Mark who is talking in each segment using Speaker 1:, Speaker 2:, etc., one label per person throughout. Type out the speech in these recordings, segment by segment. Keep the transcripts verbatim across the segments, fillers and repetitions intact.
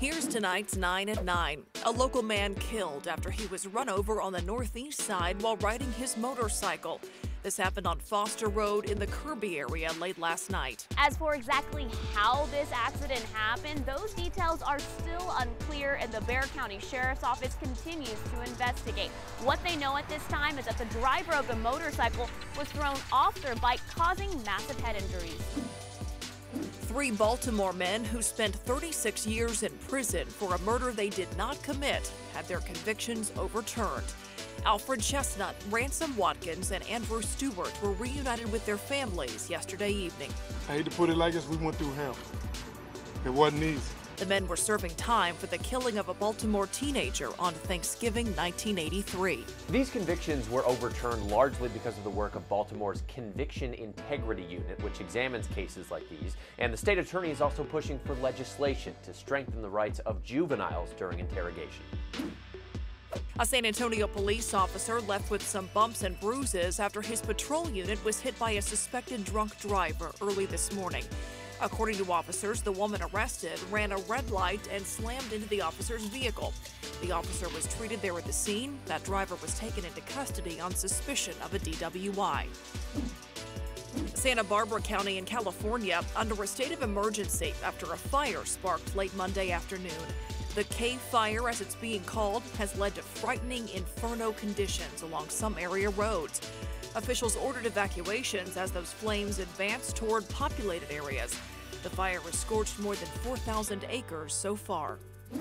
Speaker 1: Here's tonight's nine at nine. A local man killed after he was run over on the northeast side while riding his motorcycle. This happened on Foster Road in the Kirby area late last night.
Speaker 2: As for exactly how this accident happened, those details are still unclear, and the Bexar County Sheriff's Office continues to investigate. What they know at this time is that the driver of the motorcycle was thrown off their bike, causing massive head injuries.
Speaker 1: Three Baltimore men who spent thirty-six years in prison for a murder they did not commit had their convictions overturned. Alfred Chestnut, Ransom Watkins, and Andrew Stewart were reunited with their families yesterday evening.
Speaker 3: I hate to put it like this, we went through hell. It wasn't easy.
Speaker 1: The men were serving time for the killing of a Baltimore teenager on Thanksgiving nineteen eighty-three.
Speaker 4: These convictions were overturned largely because of the work of Baltimore's Conviction Integrity Unit, which examines cases like these. And the state attorney is also pushing for legislation to strengthen the rights of juveniles during interrogation.
Speaker 1: A San Antonio police officer left with some bumps and bruises after his patrol unit was hit by a suspected drunk driver early this morning. According to officers, the woman arrested ran a red light and slammed into the officer's vehicle. The officer was treated there at the scene. That driver was taken into custody on suspicion of a D W I. Santa Barbara County in California under a state of emergency after a fire sparked late Monday afternoon. The cave fire, as it's being called, has led to frightening inferno conditions along some area roads. Officials ordered evacuations as those flames advanced toward populated areas. The fire has scorched more than four thousand acres so far.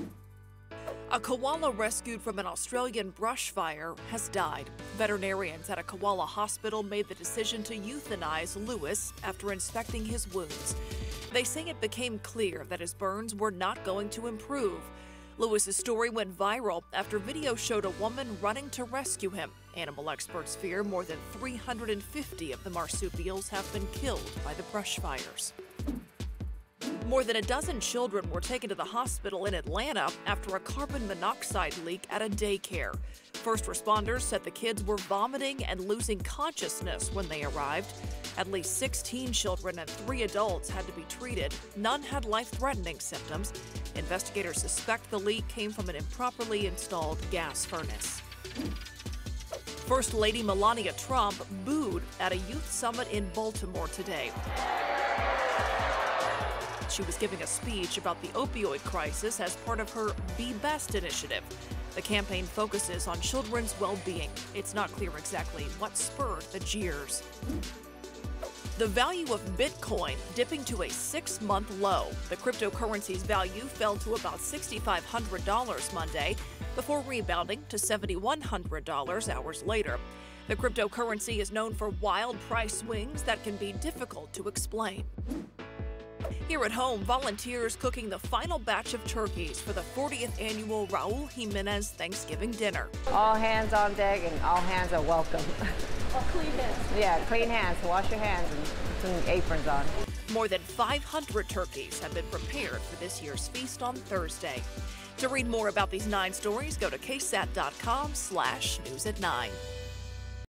Speaker 1: A koala rescued from an Australian brush fire has died. Veterinarians at a koala hospital made the decision to euthanize Lewis after inspecting his wounds. They say it became clear that his burns were not going to improve. Lewis's story went viral after video showed a woman running to rescue him. Animal experts fear more than three hundred fifty of the marsupials have been killed by the brush fires. More than a dozen children were taken to the hospital in Atlanta after a carbon monoxide leak at a daycare. First responders said the kids were vomiting and losing consciousness when they arrived. At least sixteen children and three adults had to be treated. None had life-threatening symptoms. Investigators suspect the leak came from an improperly installed gas furnace. First Lady Melania Trump booed at a youth summit in Baltimore today. She was giving a speech about the opioid crisis as part of her Be Best initiative. The campaign focuses on children's well-being. It's not clear exactly what spurred the jeers. The value of Bitcoin dipping to a six-month low. The cryptocurrency's value fell to about six thousand five hundred dollars Monday before rebounding to seven thousand one hundred dollars hours later. The cryptocurrency is known for wild price swings that can be difficult to explain. Here at home, volunteers cooking the final batch of turkeys for the fortieth annual Raul Jimenez Thanksgiving dinner.
Speaker 5: All hands on deck and all hands are welcome.
Speaker 2: Or clean hands.
Speaker 5: Yeah, clean hands. Wash your hands and put some aprons on.
Speaker 1: More than five hundred turkeys have been prepared for this year's feast on Thursday. To read more about these nine stories, go to ksat dot com slash news at nine.